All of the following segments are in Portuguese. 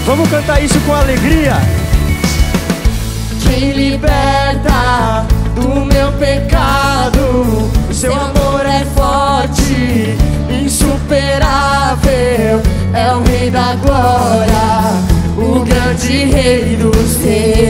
Vamos cantar isso com alegria. Quem liberta do meu pecado, o seu amor é forte, insuperável, é o Rei da Glória, o grande Rei dos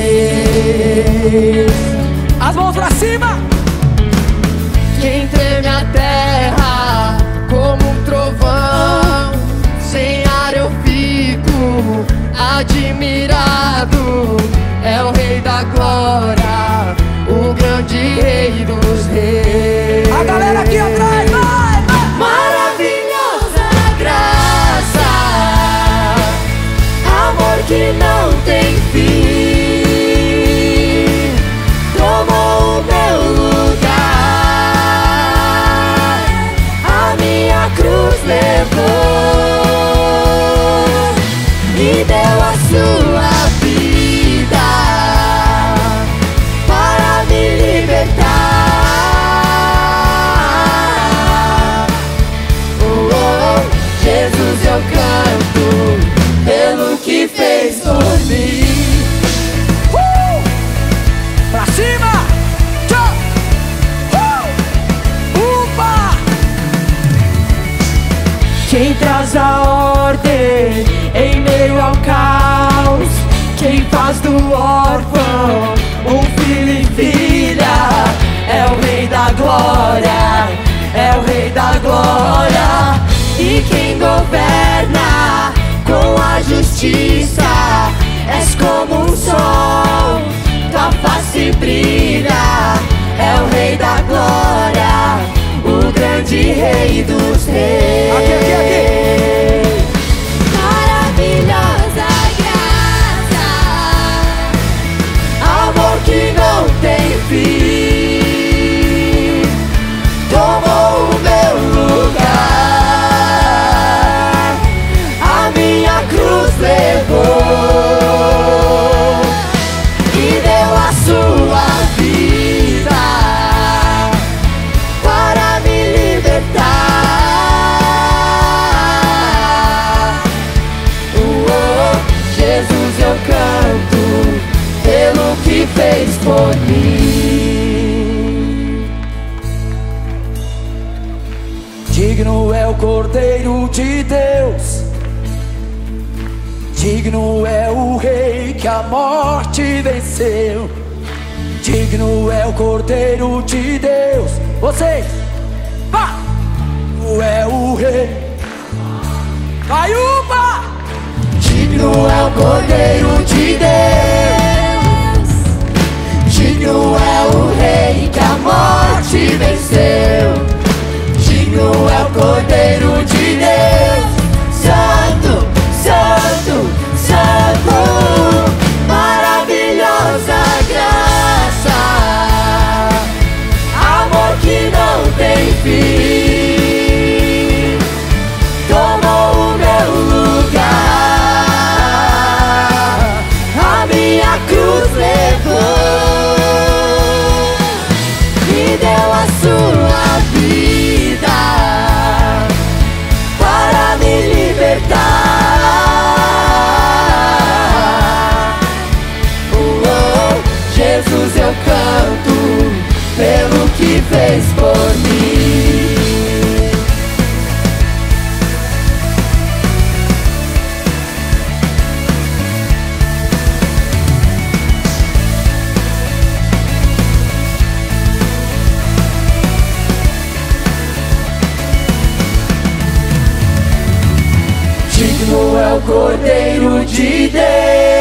Reis. As mãos pra cima! Quem treme a terra como um trovão, sem ar eu fico admirado, é o Rei da Glória, o grande Rei dos Reis. A galera aqui atrás, vai! Maravilhosa graça, amor que não tem fim, tomou o meu lugar, a minha cruz levou e deu a sua vida para me libertar. Oh, oh, Jesus, eu canto pelo que fez por mim. Pra cima! Tchau! Upa! Quem traz a ordem em meio ao caos, quem faz do órfão um filho e filha, é o Rei da Glória, é o Rei da Glória. E quem governa com a justiça, és como um sol, tua face brilha, é o Rei da Glória, o grande Rei dos Reis. Aqui, aqui, aqui. Maravilhosa graça, amor que não tem fim, tomou o meu lugar, a minha cruz levou e deu a sua vida para me libertar. Oh, oh, Jesus, eu canto pelo que fez por mim. Digno é o Cordeiro de Deus, digno é o Rei que a morte venceu. Digno é o Cordeiro de Deus. Vocês, vá! Digno é o Rei. Vai, upa! Digno é o Cordeiro de Deus, digno é o Rei que a morte venceu. Digno é o Cordeiro de Deus, Santo, Santo, Santo. Maravilhosa graça, amor que não tem fim, tomou o meu lugar, a minha cruz levou e deu a sua vida para me libertar. Oh, oh, Jesus, eu canto pelo que fez por mim. Digno é o Cordeiro de Deus,